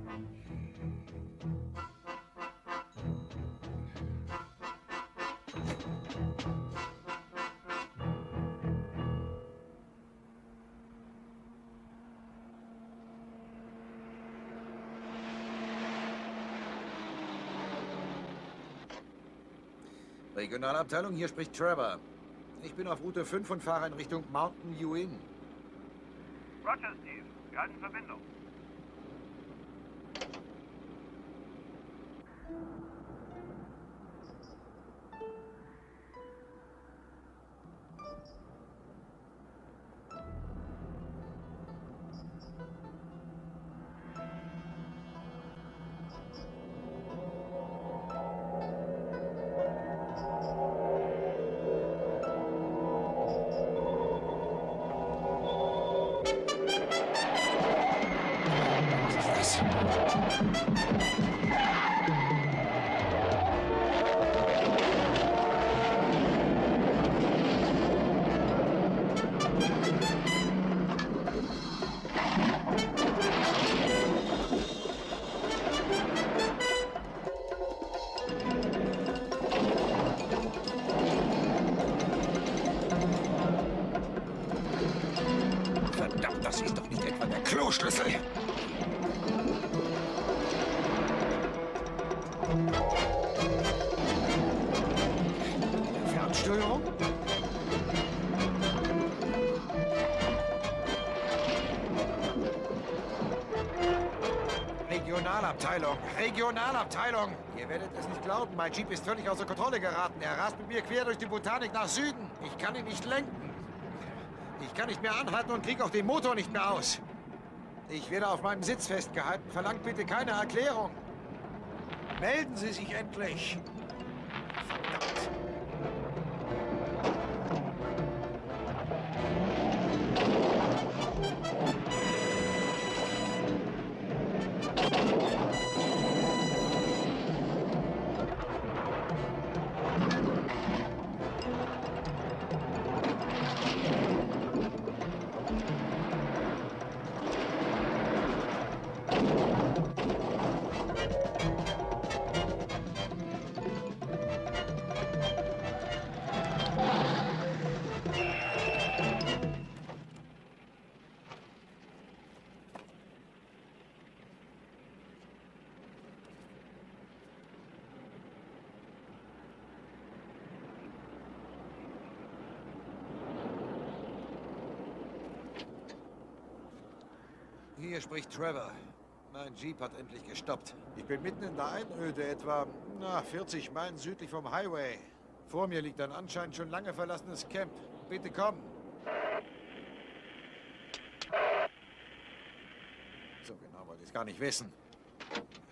Regionalabteilung, hier spricht Trevor. Ich bin auf Route 5 und fahre in Richtung Mountain View Inn. Roger, Steve. Wir halten Verbindung. Verdammt, das ist doch nicht etwa der Kloschlüssel. Fernsteuerung? Regionalabteilung! Regionalabteilung! Ihr werdet es nicht glauben, mein Jeep ist völlig außer Kontrolle geraten. Er rast mit mir quer durch die Botanik nach Süden. Ich kann ihn nicht lenken. Ich kann nicht mehr anhalten und kriege auch den Motor nicht mehr aus. Ich werde auf meinem Sitz festgehalten. Verlangt bitte keine Erklärung. Melden Sie sich endlich. Verdammt. Hier spricht Trevor. Mein Jeep hat endlich gestoppt. Ich bin mitten in der Einöde, etwa 40 Meilen südlich vom Highway. Vor mir liegt ein anscheinend schon lange verlassenes Camp. Bitte komm. So genau wollte ich es gar nicht wissen.